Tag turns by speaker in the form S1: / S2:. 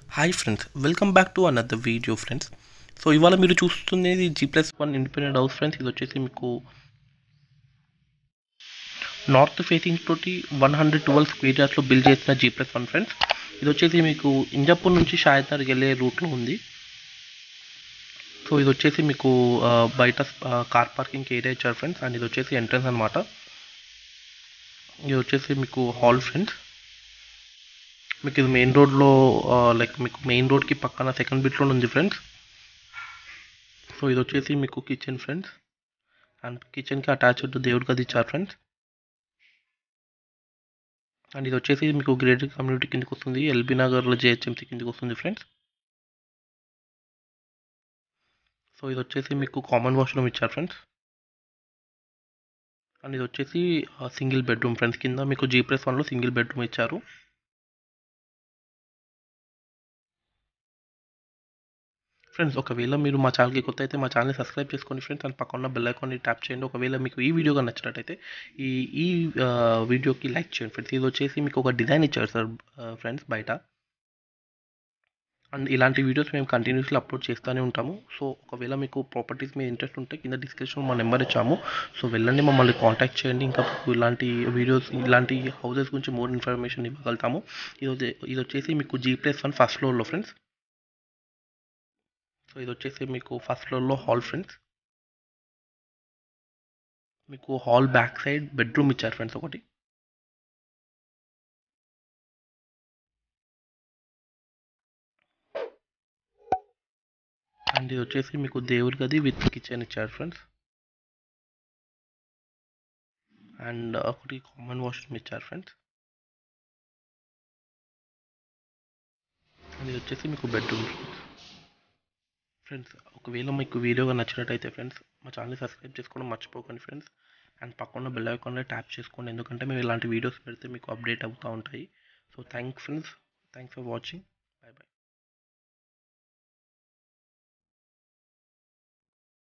S1: Hi friends, welcome back to another video friends. So ఇవాళ మీరు చూస్తున్నది G+1 ఇండిపెండెంట్ హౌస్ ఫ్రెండ్స్. ఇది వచ్చేసి మీకు నార్త్ ఫేసింగ్ తోటి 112 స్క్వేర్ యార్డ్స్లో బిల్డ్ చేసిన G+1 ఫ్రెండ్స్. ఇది వచ్చేసి మీకు ఇంజాపూర్ నుంచి షాయద్నగర్కి వెళ్ళే రూట్లో ఉంది. సో ఇది వచ్చేసి మీకు బయట కార్ పార్కింగ్ ఏరియా ఇచ్చారు ఫ్రెండ్స్. అండ్ ఇది వచ్చేసి ఎంట్రన్స్ అనమాట. ఇది వచ్చేసి మీకు హాల్ ఫ్రెండ్స్. మీకు ఇది మెయిన్ రోడ్లో మీకు మెయిన్ రోడ్కి పక్కన సెకండ్ బిట్లో ఉంది ఫ్రెండ్స్. సో ఇది వచ్చేసి మీకు కిచెన్ ఫ్రెండ్స్. అండ్ కిచెన్కి అటాచ్డ్ దేవుడి గది ఇచ్చారు ఫ్రెండ్స్. అండ్ ఇది వచ్చేసి మీకు గ్రేటర్ కమ్యూనిటీ కిందకి వస్తుంది, ఎల్బీ నగర్లో JHMC కిందకి వస్తుంది ఫ్రెండ్స్. సో ఇది వచ్చేసి మీకు కామన్ వాష్రూమ్ ఇచ్చారు ఫ్రెండ్స్. అండ్ ఇది వచ్చేసి సింగిల్ బెడ్రూమ్ ఫ్రెండ్స్. కింద మీకు G+1లో సింగిల్ బెడ్రూమ్ ఇచ్చారు. ఫ్రెండ్స్, ఒకవేళ మీరు మా ఛానల్కి కొత్త అయితే మా ఛానల్ని సబ్స్క్రైబ్ చేసుకోండి ఫ్రెండ్స్. అండ్ పక్కన ఉన్న బెల్ ఐకాన్ని ట్యాప్ చేయండి. ఒకవేళ మీకు ఈ వీడియోగా నచ్చినట్టయితే ఈ ఈ వీడియోకి లైక్ చేయండి ఫ్రెండ్స్. ఇది వచ్చేసి మీకు ఒక డిజైన్ ఇచ్చారు సార్ ఫ్రెండ్స్ బయట. అండ్ ఇలాంటి వీడియోస్ మేము కంటిన్యూస్లీ అప్లోడ్ చేస్తూనే ఉంటాము. సో ఒకవేళ మీకు ప్రాపర్టీస్ మీద ఇంట్రెస్ట్ ఉంటే కింద డిస్క్రిప్షన్లో మా నెంబర్ ఇచ్చాము. సో వెళ్ళండి, మమ్మల్ని కాంటాక్ట్ చేయండి. ఇంకా ఇలాంటి వీడియోస్, ఇలాంటి హౌసెస్ గురించి మోర్ ఇన్ఫర్మేషన్ ఇవ్వగలుగుతాము. ఇది వచ్చేసి మీకు G+1 ఫస్ట్ ఫ్లోర్లో ఫ్రెండ్స్. సో ఇది వచ్చేసి మీకు ఫస్ట్ ఫ్లోర్లో హాల్ ఫ్రెండ్స్. మీకు హాల్ బ్యాక్ సైడ్ బెడ్రూమ్ ఇచ్చారు ఫ్రెండ్స్ ఒకటి. అండ్ ఇది వచ్చేసి మీకు దేవుడి గది విత్ కిచెన్ ఇచ్చారు ఫ్రెండ్స్. అండ్ ఒకటి కామన్ వాష్రూమ్ ఇచ్చారు ఫ్రెండ్స్. అండ్ ఇది వచ్చేసి మీకు బెడ్రూమ్ ఫ్రెండ్స్. ఒకవేళ మీకు వీడియోగా నచ్చినట్టయితే ఫ్రెండ్స్ మా ఛానల్ని సబ్స్క్రైబ్ చేసుకోవడం మర్చిపోకండి ఫ్రెండ్స్. అండ్ పక్కన బెల్ ఐకాన్లో ట్యాప్ చేసుకోండి, ఎందుకంటే మేము ఇలాంటి వీడియోస్ పెడితే మీకు అప్డేట్ అవుతూ ఉంటాయి. So thanks friends, thanks for watching.